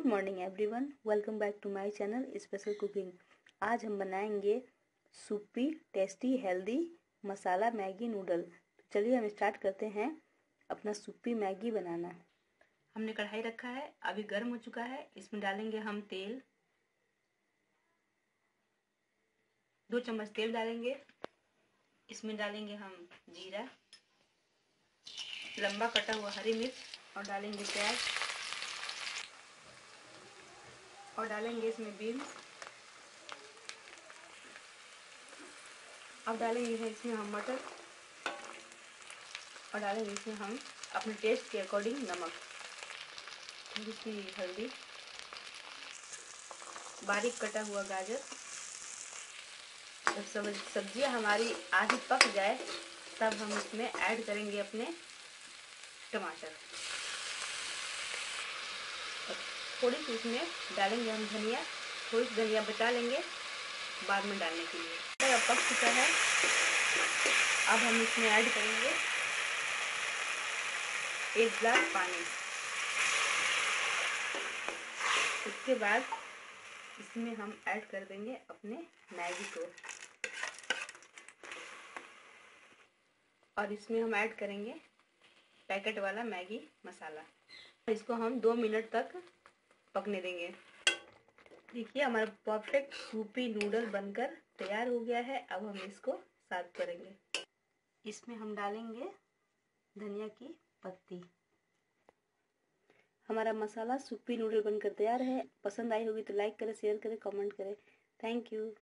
Morning everyone, welcome back to my channel special cooking. आज हम बनाएंगे soupy tasty healthy masala Maggi noodle. तो चलिए हम स्टार्ट करते हैं अपना सूपी मैगी बनाना। हमने कढ़ाई रखा है, अभी गर्म हो चुका है। इसमें डालेंगे हम तेल, 2 चम्मच तेल डालेंगे। इसमें डालेंगे हम जीरा, लंबा कटा हुआ हरी मिर्च और डालेंगे प्याज और डालेंगे इसमें बीन्स। अब डालेंगे इसमें हम मटर और डालेंगे इसमें हम अपने टेस्ट के अकॉर्डिंग नमक, थोड़ी सी हल्दी, बारीक कटा हुआ गाजर। जब सब्जियां हमारी आधी पक जाए तब हम इसमें ऐड करेंगे अपने टमाटर। थोड़ी सी इसमें डालेंगे हम धनिया, थोड़ी सी धनिया बचा लेंगे बाद में डालने के लिए। अब पक चुका है, अब हम इसमें ऐड करेंगे 1 गिलास पानी। उसके बाद इसमें हम ऐड कर देंगे अपने मैगी को और इसमें हम ऐड करेंगे पैकेट वाला मैगी मसाला। इसको हम 2 मिनट तक पकने देंगे। देखिए हमारा परफेक्ट सूपी नूडल बनकर तैयार हो गया है। अब हम इसको सर्व करेंगे। इसमें हम डालेंगे धनिया की पत्ती। हमारा मसाला सूपी नूडल बनकर तैयार है। पसंद आई होगी तो लाइक करें, शेयर करें, कमेंट करें। Thank you.